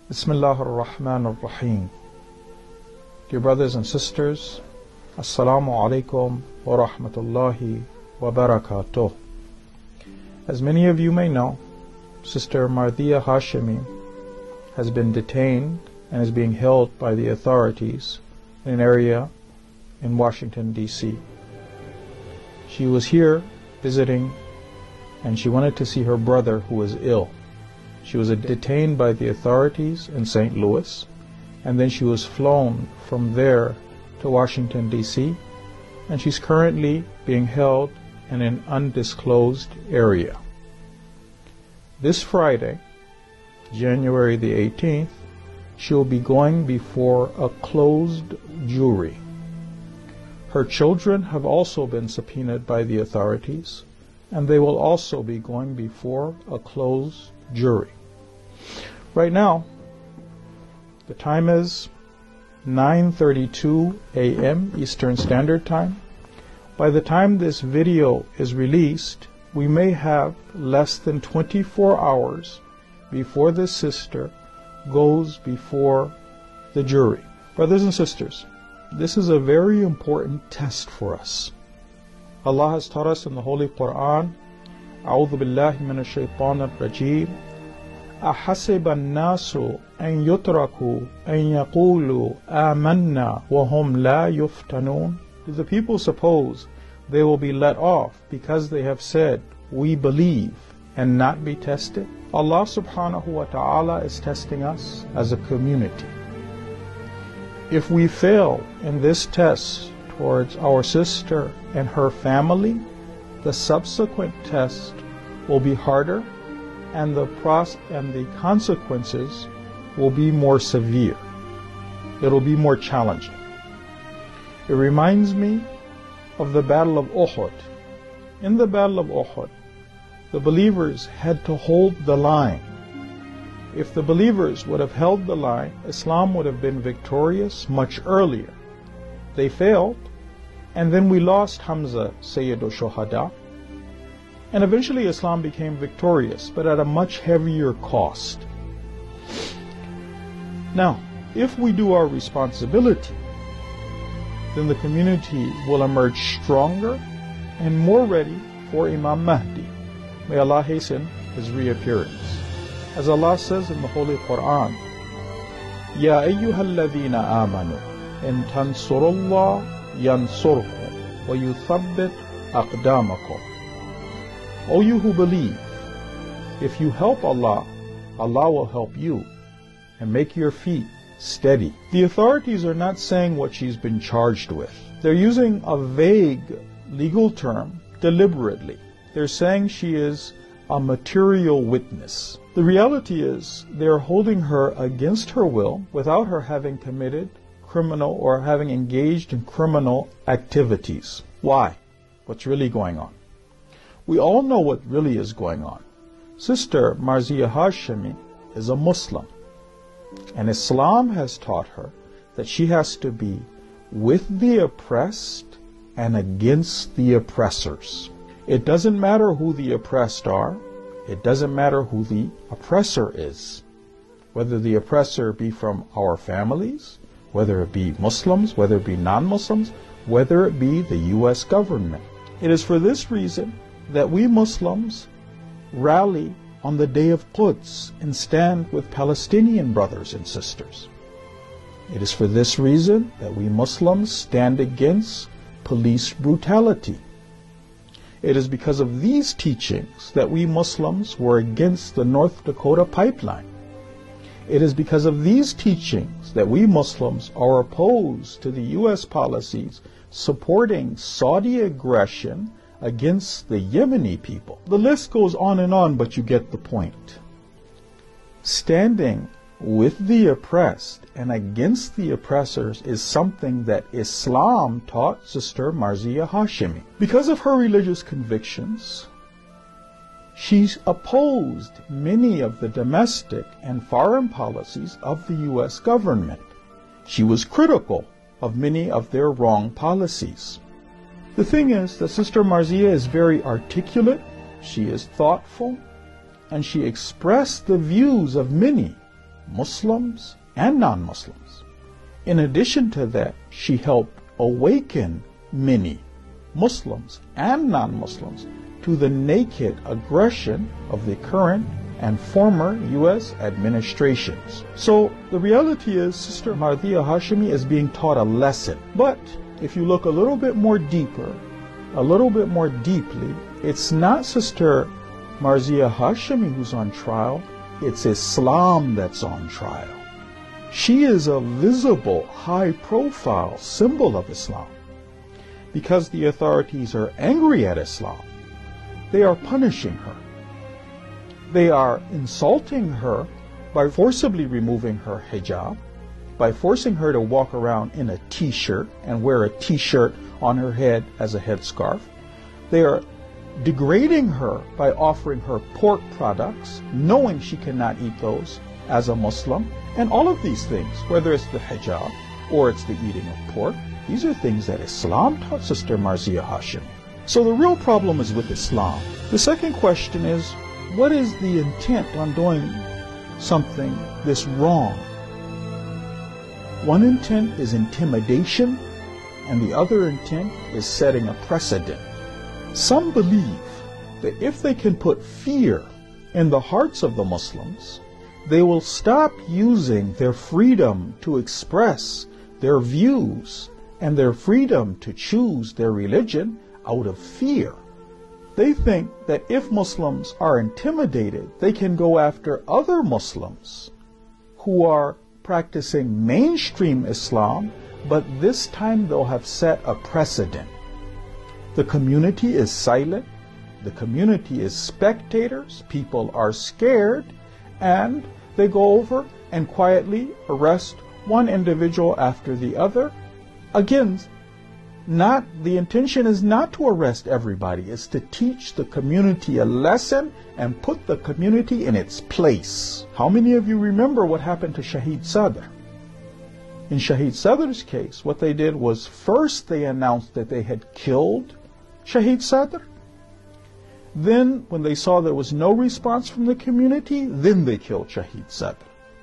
Bismillah ar-Rahman ar-Rahim. Dear brothers and sisters, Assalamu alaikum wa rahmatullahi wa barakatuh. As many of you may know, Sister Marzieh Hashemi has been detained and is being held by the authorities in an area in Washington, D.C. She was here visiting and she wanted to see her brother who was ill. She was detained by the authorities in St. Louis, and then she was flown from there to Washington, D.C., and she's currently being held in an undisclosed area. This Friday, January the 18th, she'll be going before a closed jury. Her children have also been subpoenaed by the authorities, and they will also be going before a closed jury. Right now, the time is 9:32 a.m. Eastern Standard Time. By the time this video is released, we may have less than 24 hours before this sister goes before the jury. Brothers and sisters, this is a very important test for us. Allah has taught us in the Holy Quran, A'udhu billahi minash shaitanir rajeem, أَحَسِبَ النَّاسُ أَن يُتْرَكُوا أَن يَقُولُوا آمَنَّا وَهُمْ لَا يُفْتَنُونَ. Do the people suppose they will be let off because they have said, we believe, and not be tested? Allah subhanahu wa ta'ala is testing us as a community. If we fail in this test towards our sister and her family, the subsequent test will be harder, and the consequences will be more severe. It'll be more challenging. It reminds me of the Battle of Uhud. In the Battle of Uhud, the believers had to hold the line. If the believers would have held the line, Islam would have been victorious much earlier. They failed, and then we lost Hamza, Sayyidu Shuhada, and eventually Islam became victorious, but at a much heavier cost. Now, if we do our responsibility, then the community will emerge stronger and more ready for Imam Mahdi. May Allah hasten his reappearance. As Allah says in the Holy Quran, Ya ayyuhalladhina amanu, in tansurullah yansurkum, wa yuthabbit aqdamakum. O you who believe, if you help Allah, Allah will help you and make your feet steady. The authorities are not saying what she's been charged with. They're using a vague legal term deliberately. They're saying she is a material witness. The reality is they're holding her against her will without her having committed criminal or having engaged in criminal activities. Why? What's really going on? We all know what really is going on. Sister Marzieh Hashemi is a Muslim, and Islam has taught her that she has to be with the oppressed and against the oppressors. It doesn't matter who the oppressed are. It doesn't matter who the oppressor is. Whether the oppressor be from our families, whether it be Muslims, whether it be non-Muslims, whether it be the U.S. government. It is for this reason that we Muslims rally on the day of Quds and stand with Palestinian brothers and sisters. It is for this reason that we Muslims stand against police brutality. It is because of these teachings that we Muslims were against the North Dakota pipeline. It is because of these teachings that we Muslims are opposed to the U.S. policies supporting Saudi aggression against the Yemeni people. The list goes on, but you get the point. Standing with the oppressed and against the oppressors is something that Islam taught Sister Marzieh Hashemi. Because of her religious convictions, she's opposed many of the domestic and foreign policies of the U.S. government. She was critical of many of their wrong policies. The thing is that Sister Marzieh is very articulate, she is thoughtful, and she expressed the views of many Muslims and non-Muslims. In addition to that, she helped awaken many Muslims and non-Muslims to the naked aggression of the current and former U.S. administrations. So the reality is Sister Marzieh Hashemi is being taught a lesson. But if you look a little bit more deeper, a little bit more deeply, it's not Sister Marzieh Hashemi who's on trial, it's Islam that's on trial. She is a visible, high-profile symbol of Islam. Because the authorities are angry at Islam, they are punishing her. They are insulting her by forcibly removing her hijab, by forcing her to walk around in a t-shirt and wear a t-shirt on her head as a headscarf. They are degrading her by offering her pork products, knowing she cannot eat those as a Muslim. And all of these things, whether it's the hijab or it's the eating of pork, these are things that Islam taught Sister Marzieh Hashemi. So the real problem is with Islam. The second question is, what is the intent on doing something this wrong? One intent is intimidation, and the other intent is setting a precedent. Some believe that if they can put fear in the hearts of the Muslims, they will stop using their freedom to express their views and their freedom to choose their religion out of fear. They think that if Muslims are intimidated, they can go after other Muslims who are practicing mainstream Islam, but this time they'll have set a precedent. The community is silent, the community is spectators, people are scared, and they go over and quietly arrest one individual after the other. Again, the intention is not to arrest everybody, it's to teach the community a lesson and put the community in its place. How many of you remember what happened to Shaykh Sadr? In Shaykh Sadr's case, what they did was first they announced that they had killed Shaykh Sadr. Then, when they saw there was no response from the community, then they killed Shaykh Sadr.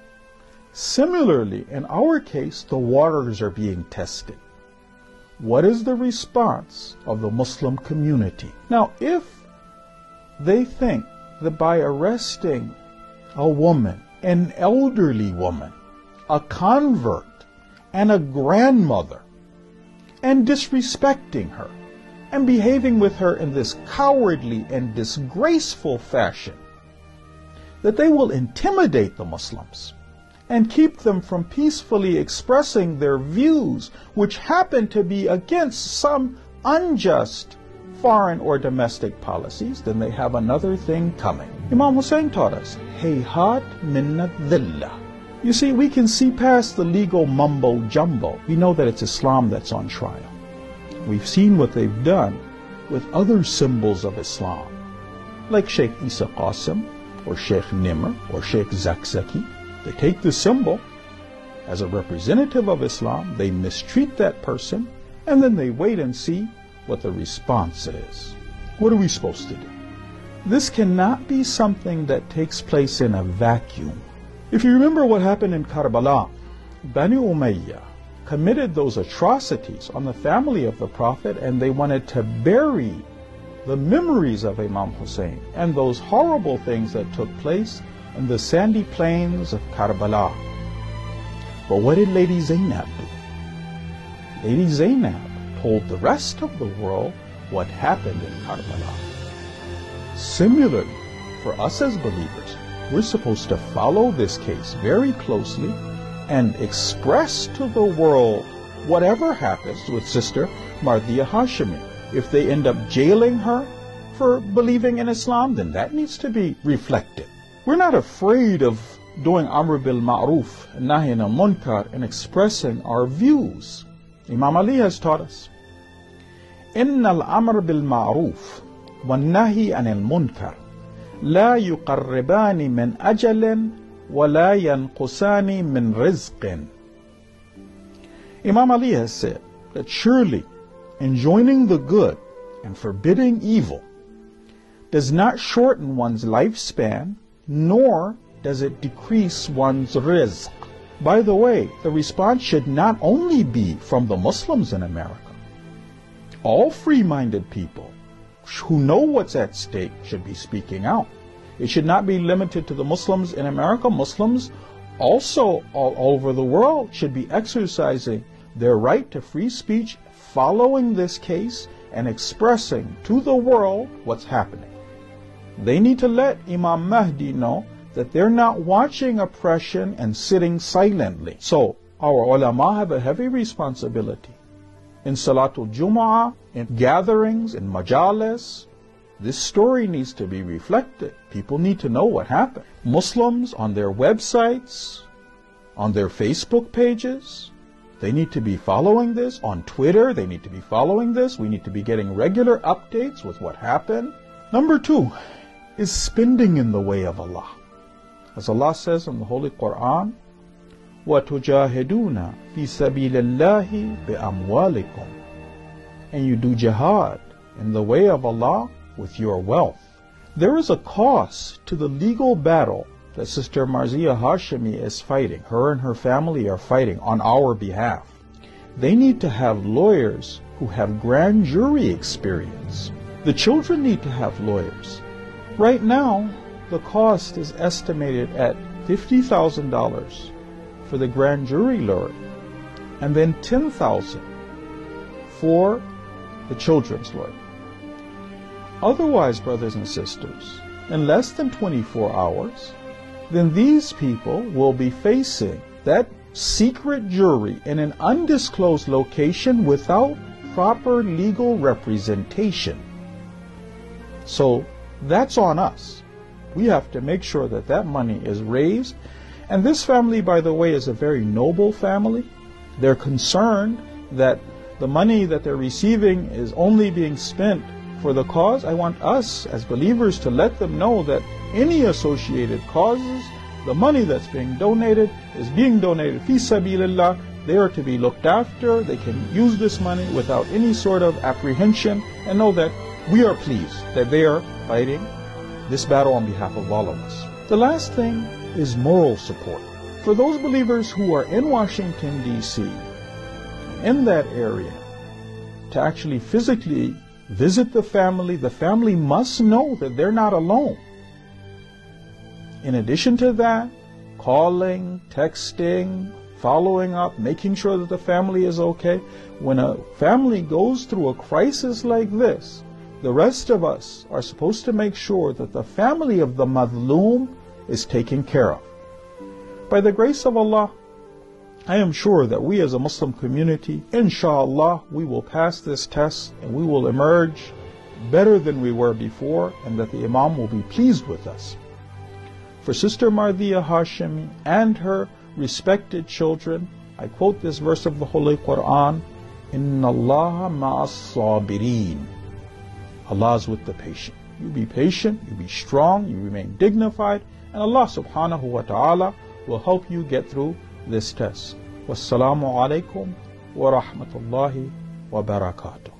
Similarly, in our case, the waters are being tested. What is the response of the Muslim community? Now, if they think that by arresting a woman, an elderly woman, a convert, and a grandmother, and disrespecting her, and behaving with her in this cowardly and disgraceful fashion, that they will intimidate the Muslims and keep them from peacefully expressing their views, which happen to be against some unjust foreign or domestic policies, then they have another thing coming. Imam Hussein taught us, Hayhat minnat dhillah. You see, we can see past the legal mumbo-jumbo. We know that it's Islam that's on trial. We've seen what they've done with other symbols of Islam, like Shaykh Isa Qasim, or Shaykh Nimr, or Shaykh Zakzaki. They take the symbol as a representative of Islam, they mistreat that person, and then they wait and see what the response is. What are we supposed to do? This cannot be something that takes place in a vacuum. If you remember what happened in Karbala, Bani Umayyah committed those atrocities on the family of the Prophet, and they wanted to bury the memories of Imam Hussein and those horrible things that took place in the sandy plains of Karbala. But what did Lady Zainab do? Lady Zainab told the rest of the world what happened in Karbala. Similarly, for us as believers, we're supposed to follow this case very closely and express to the world whatever happens with Sister Marzieh Hashemi. If they end up jailing her for believing in Islam, then that needs to be reflected. We're not afraid of doing Amr bil Ma'ruf, Nahy anil Munkar, and expressing our views. Imam Ali has taught us, Inna al-Amr bil Ma'ruf wa Nahy anil Munkar la yuqarribani min ajalin wa la yanqusani min rizqin. Imam Ali has said that surely enjoining the good and forbidding evil does not shorten one's lifespan, nor does it decrease one's rizq. By the way, the response should not only be from the Muslims in America. All free-minded people who know what's at stake should be speaking out. It should not be limited to the Muslims in America. Muslims also all over the world should be exercising their right to free speech, following this case and expressing to the world what's happening. They need to let Imam Mahdi know that they're not watching oppression and sitting silently. So our ulama have a heavy responsibility. In Salatul Jumu'ah, in gatherings, in majalis, this story needs to be reflected. People need to know what happened. Muslims on their websites, on their Facebook pages, they need to be following this. On Twitter, they need to be following this. We need to be getting regular updates with what happened. Number 2 is spending in the way of Allah. As Allah says in the Holy Quran, وَتُجَاهِدُونَ فِي سَبِيلِ اللَّهِ بِأَمْوَالِكُمْ. And you do jihad in the way of Allah with your wealth. There is a cost to the legal battle that Sister Marzieh Hashemi is fighting. Her and her family are fighting on our behalf. They need to have lawyers who have grand jury experience. The children need to have lawyers. Right now, the cost is estimated at $50,000 for the grand jury lawyer, and then $10,000 for the children's lawyer. Otherwise, brothers and sisters, in less than 24 hours, then these people will be facing that secret jury in an undisclosed location without proper legal representation. So that's on us. We have to make sure that that money is raised. And this family, by the way, is a very noble family. They're concerned that the money that they're receiving is only being spent for the cause. I want us as believers to let them know that any associated causes, the money that's being donated is being donated fi sabilillah. They are to be looked after. They can use this money without any sort of apprehension, and know that we are pleased that they are fighting this battle on behalf of all of us. The last thing is moral support. For those believers who are in Washington, D.C., in that area, to actually physically visit the family must know that they're not alone. In addition to that, calling, texting, following up, making sure that the family is okay. When a family goes through a crisis like this, the rest of us are supposed to make sure that the family of the madloom is taken care of. By the grace of Allah, I am sure that we as a Muslim community, inshallah, we will pass this test and we will emerge better than we were before, and that the Imam will be pleased with us. For Sister Marzieh Hashemi and her respected children, I quote this verse of the Holy Quran, Inna Allah ma'as sabirin. Allah is with the patient. You be patient, you be strong, you remain dignified, and Allah subhanahu wa ta'ala will help you get through this test. Wassalamu alaikum wa rahmatullahi wa barakatuh.